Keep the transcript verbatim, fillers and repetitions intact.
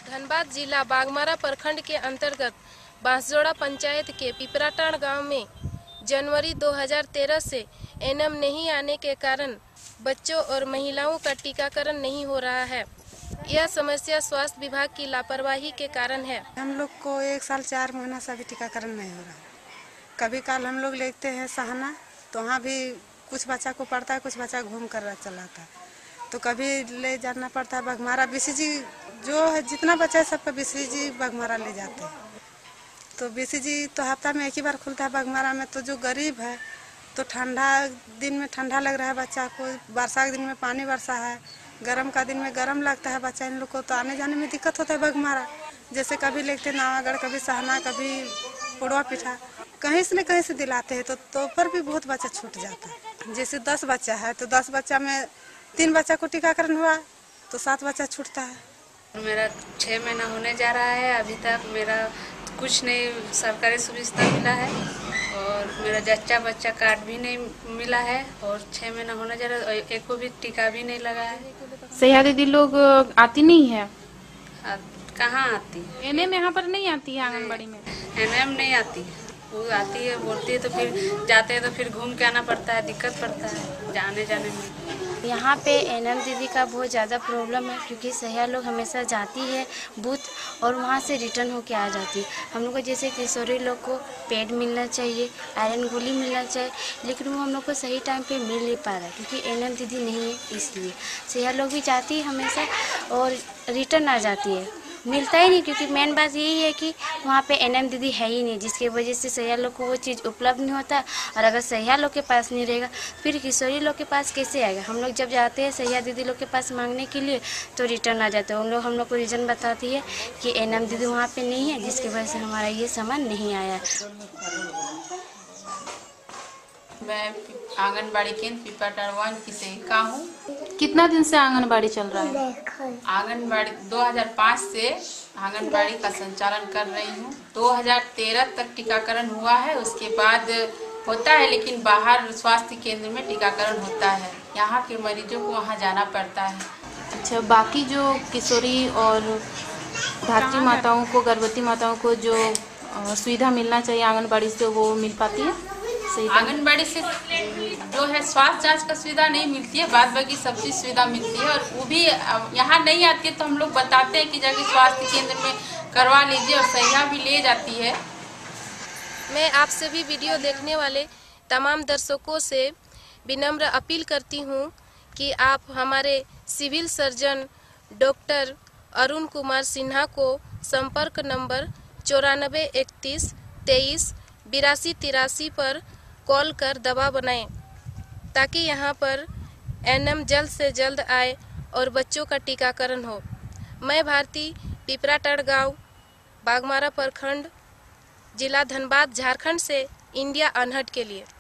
धनबाद जिला बागमारा प्रखंड के अंतर्गत बांसजोड़ा पंचायत के पिपराटांड़ गांव में जनवरी दो हज़ार तेरह से एनएम नहीं आने के कारण बच्चों और महिलाओं का टीकाकरण नहीं हो रहा है। यह समस्या स्वास्थ्य विभाग की लापरवाही के कारण है। हम लोग को एक साल चार महीना से अभी टीकाकरण नहीं हो रहा है। कभी काल हम लोग लेते हैं सहना, तो वहाँ भी कुछ बच्चा को पड़ता है, कुछ बच्चा घूम कर चला आता है, तो कभी ले जाना पड़ता है बागमारा। बीसीजी जो है जितना बच्चा है सबका बीसीजी बागमारा ले जाते हैं। तो बीसीजी तो हफ्ता में एक ही बार खुलता है बागमारा में। तो जो गरीब है तो ठंडा दिन में ठंडा लग रहा है बच्चा को, वर्षा के दिन में पानी बरसा है, गर्म का दिन में गर्म लगता है बच्चा इन लोग को, तो आने जाने में दिक्कत होता है बागमारा। जैसे कभी लेते नावागढ़, कभी सहना, कभी पुड़वा पिठा, कहीं से न कहीं से दिलाते हैं, तो, तो पर भी बहुत बच्चा छूट जाता है। जैसे दस बच्चा है तो दस बच्चा में तीन बच्चा को टीकाकरण हुआ तो सात बच्चा छूटता है। मेरा छः महीना होने जा रहा है, अभी तक मेरा कुछ नहीं सरकारी सुविधा मिला है और मेरा जच्चा बच्चा कार्ड भी नहीं मिला है और छः महीना होने जा रहा है, एक को भी टीका भी नहीं लगा है। सहिया दीदी लोग आती नहीं है। कहाँ आती? एनएम यहाँ पर नहीं आती है आंगनबाड़ी में। एनएम नहीं आती है, वो आती है बोलती है तो फिर जाते हैं तो फिर घूम के आना पड़ता है, दिक्कत पड़ता है जाने जाने में। यहाँ पे एनएम दीदी का बहुत ज़्यादा प्रॉब्लम है, क्योंकि सहिया लोग हमेशा जाती है बूथ और वहाँ से रिटर्न होके आ जाती है। हम लोग को जैसे किशोरी लोग को पेड मिलना चाहिए, आयरन गोली मिलना चाहिए, लेकिन वो हम लोग को सही टाइम पे मिल नहीं पा रहा है क्योंकि एनएम दीदी नहीं है। इसलिए सहिया लोग भी जाती है हमेशा और रिटर्न आ जाती है, मिलता ही नहीं, क्योंकि मेन बात यही है कि वहाँ पे एनएम दीदी है ही नहीं, जिसकी वजह से सहिया लोग को वो चीज़ उपलब्ध नहीं होता। और अगर सहिया लोग के पास नहीं रहेगा फिर किशोरी लोग के पास कैसे आएगा। हम लोग जब जाते हैं सहिया दीदी लोग के पास मांगने के लिए तो रिटर्न आ जाते हैं। उन लोग हम लोग को रीज़न बताती है कि एनएम दीदी वहाँ पे नहीं है, जिसकी वजह से हमारा ये सामान नहीं आया। मैं आंगनबाड़ी केंद्र पिपराटांड़ की सेविका हूँ। कितना दिन से आंगनबाड़ी चल रहा है? आंगनबाड़ी दो हज़ार पाँच से आंगनबाड़ी का संचालन कर रही हूँ। दो हज़ार तेरह तक टीकाकरण हुआ है, उसके बाद होता है, लेकिन बाहर स्वास्थ्य केंद्र में टीकाकरण होता है। यहाँ के मरीजों को वहाँ जाना पड़ता है। अच्छा, बाकी जो किशोरी और धात्री माताओं को, गर्भवती माताओं को जो सुविधा मिलना चाहिए आंगनबाड़ी से, वो मिल पाती है? आंगनबाड़ी से जो है स्वास्थ्य जांच का सुविधा नहीं मिलती है, बाद बाकी सब चीज सुविधा मिलती है और वो भी यहाँ नहीं आती है, तो हम लोग बताते हैं कि जाके स्वास्थ्य केंद्र में करवा लीजिए और सहिया भी ले जाती है। मैं आप सभी वीडियो देखने वाले तमाम दर्शकों से विनम्र अपील करती हूँ कि आप हमारे civil surgeon doctor Arun Kumar Sinha को संपर्क नंबर चौरानबे इकतीस तेईस बिरासी तिरासी पर कॉल कर दवा बनाएं, ताकि यहाँ पर एनएम जल्द से जल्द आए और बच्चों का टीकाकरण हो। मैं भारती, पिपराटांड़ गांव, बागमारा प्रखंड, जिला धनबाद, झारखंड से इंडिया अनहट के लिए।